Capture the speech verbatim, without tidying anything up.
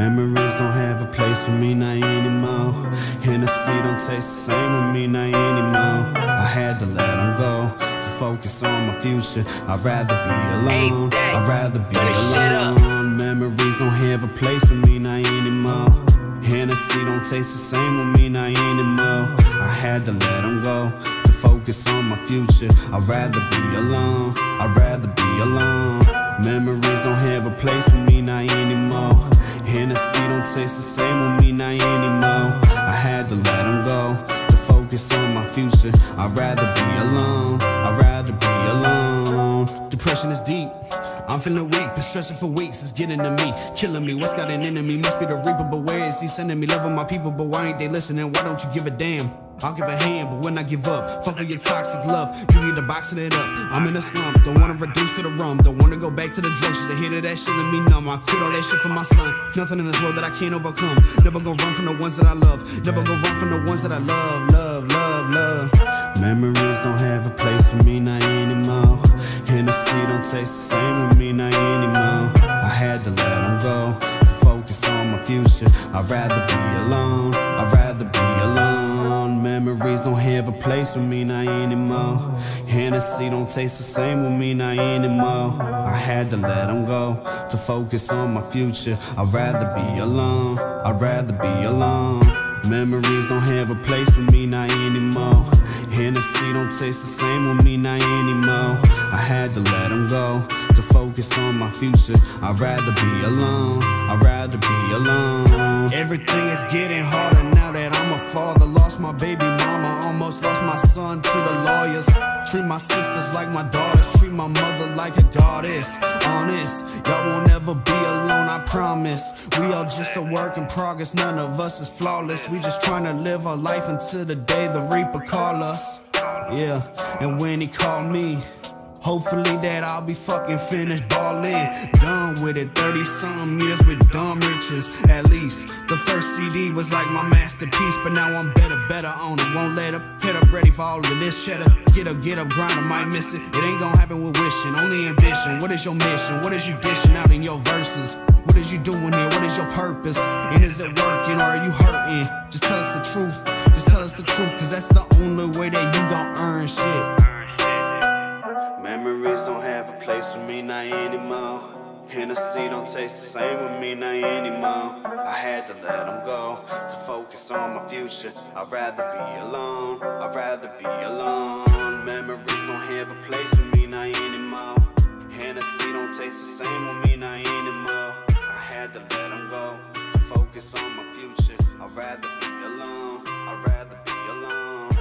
Memories don't have a place for me not anymore. Hennessy don't taste the same with me not anymore. I had to let them go to focus on my future. I'd rather be alone, I'd rather be alone. Memories don't have a place for me not anymore. Hennessy don't taste the same with me not anymore. I had to let them go to focus on my future. I'd rather be alone, I'd rather be alone. Memories don't have a place for me not anymore. Hennessy don't taste the same with me not anymore. I had to let them go to focus on my future. I'd rather be alone, I'd rather be alone. Depression is deep, I'm feeling weak, been stressing for weeks, it's getting to me, killing me. What's got an enemy? Must be the reaper, but where is he sending me? Loving my people, but why ain't they listening? Why don't you give a damn? I'll give a hand, but when I give up, fuck all your toxic love. You need to boxing it up. I'm in a slump, don't wanna reduce to the rum. Don't wanna go back to the drugs, just a hit of that shit let me numb. I quit all that shit for my son. Nothing in this world that I can't overcome. Never gonna run from the ones that I love. Never gonna run from the ones that I love, love, love, love. Memories don't have a place for me not anymore. Hennessy don't taste the same with me not anymore. I had to let them go to focus on my future. I'd rather be alone, I'd rather be alone. Memories don't have a place with me not anymore. Hennessy don't taste the same with me not anymore. I had to let them go to focus on my future. I'd rather be alone, I'd rather be alone. Memories don't have a place with me not anymore. Hennessy don't taste the same with me not anymore. I had to let them go to focus on my future. I'd rather be alone, I'd rather be alone. Everything is getting harder now that I'm a father. Lost my baby mama, almost lost my son to the lawyers. Treat my sisters like my daughters, treat my mother like a goddess. Honest, y'all won't ever be alone, I promise. We all just a work in progress, none of us is flawless. We just trying to live our life until the day the Reaper call us. Yeah, and when he called me, hopefully that I'll be fucking finished ballin'. Done with it, thirty something years with dumb riches. At least the first C D was like my masterpiece, but now I'm better, better on it. Won't let up, head up, ready for all of this cheddar. Get up, get up, grind, I might miss it. It ain't gonna happen with wishing, only ambition. What is your mission? What is you dishing out in your verses? What is you doing here? What is your purpose? And is it working or are you hurting? Just tell us the truth, just tell us the truth, cause that's the only way that you gon' earn shit. Memories don't have a place with me not anymore. Hennessy don't taste the same with me not anymore. I had to let them go to focus on my future. I'd rather be alone, I'd rather be alone. Memories don't have a place with me not anymore. Hennessy don't taste the same with me not anymore. I had to let them go to focus on my future. I'd rather be alone, I'd rather be alone.